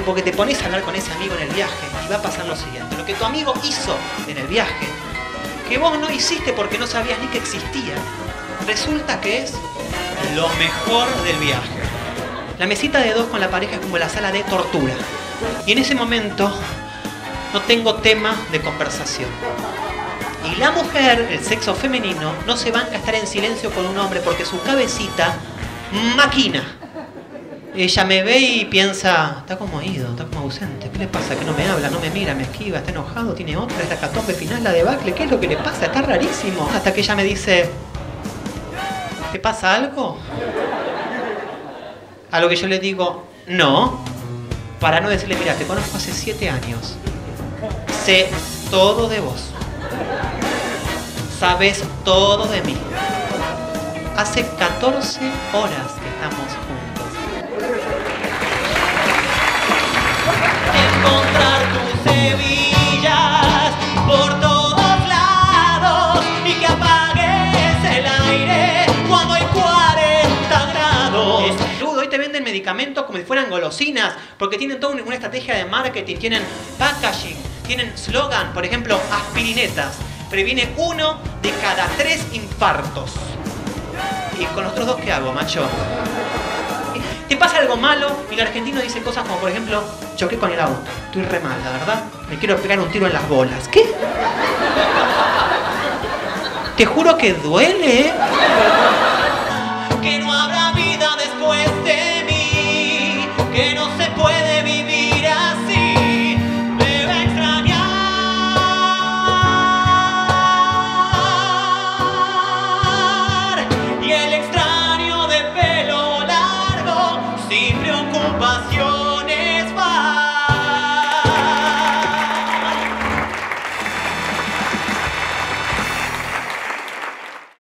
viaje, porque te pones a hablar con ese amigo en el viaje y va a pasar lo siguiente. Lo que tu amigo hizo en el viaje, que vos no hiciste porque no sabías ni que existía, resulta que es lo mejor del viaje. La mesita de dos con la pareja es como la sala de tortura. Y en ese momento no tengo tema de conversación. Y la mujer, el sexo femenino, no se banca a estar en silencio con un hombre porque su cabecita maquina. Ella me ve y piensa, está como ido, está como ausente. ¿Qué le pasa? Que no me habla, no me mira, me esquiva, está enojado, tiene otra, es la catombe final, la debacle. ¿Qué es lo que le pasa? Está rarísimo. Hasta que ella me dice, ¿te pasa algo? A lo que yo le digo, no. Para no decirle, mira, te conozco hace 7 años. Sé todo de vos. Sabes todo de mí. Hace 14 horas que estamos juntos. Encontrar tus hebillas por todos lados y que apagues el aire cuando hay 40 grados. Hoy te venden medicamentos como si fueran golosinas, porque tienen toda una estrategia de marketing, tienen packaging, tienen slogan, por ejemplo, aspirinetas. Previene 1 de cada 3 infartos. ¿Y con los otros 2 qué hago, macho? Te pasa algo malo y el argentino dice cosas como, por ejemplo, choqué con el auto, estoy re mal, la verdad, me quiero pegar un tiro en las bolas. ¿Qué? Te juro que duele. Que no habrá